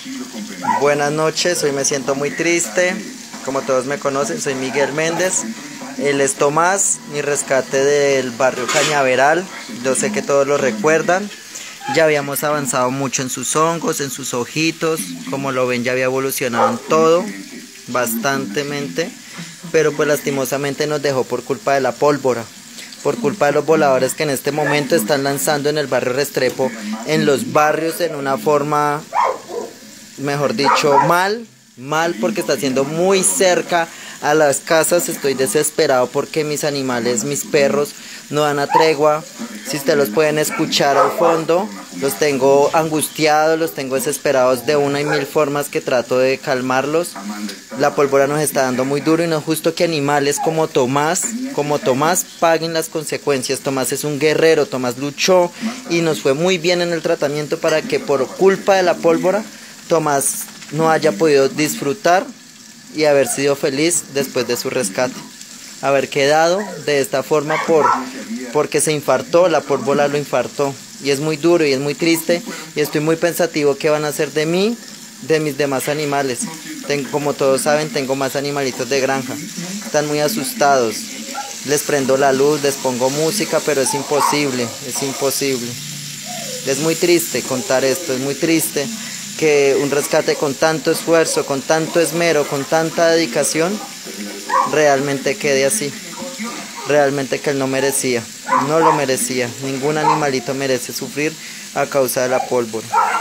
Buenas noches, hoy me siento muy triste. Como todos me conocen, soy Miguel Méndez. Él es Tomás, mi rescate del barrio Cañaveral. Yo sé que todos lo recuerdan. Ya habíamos avanzado mucho en sus hongos, en sus ojitos. Como lo ven, ya había evolucionado en todo, bastantemente. Pero pues lastimosamente nos dejó por culpa de la pólvora. Por culpa de los voladores que en este momento están lanzando en el barrio Restrepo, en los barrios en una forma, mejor dicho, mal porque está siendo muy cerca a las casas. Estoy desesperado porque mis animales, mis perros, no dan a tregua. Si ustedes los pueden escuchar al fondo, los tengo angustiados, los tengo desesperados de una y mil formas que trato de calmarlos. La pólvora nos está dando muy duro y no es justo que animales como Tomás paguen las consecuencias. Tomás es un guerrero, Tomás luchó y nos fue muy bien en el tratamiento para que por culpa de la pólvora Tomás no haya podido disfrutar y haber sido feliz después de su rescate. Haber quedado de esta forma porque se infartó, la pólvora lo infartó. Y es muy duro y es muy triste y estoy muy pensativo qué van a hacer de mí, de mis demás animales. Como todos saben, tengo más animalitos de granja. Están muy asustados. Les prendo la luz, les pongo música, pero es imposible, es imposible. Es muy triste contar esto, es muy triste que un rescate con tanto esfuerzo, con tanto esmero, con tanta dedicación, realmente quede así. Realmente que él no merecía, no lo merecía. Ningún animalito merece sufrir a causa de la pólvora.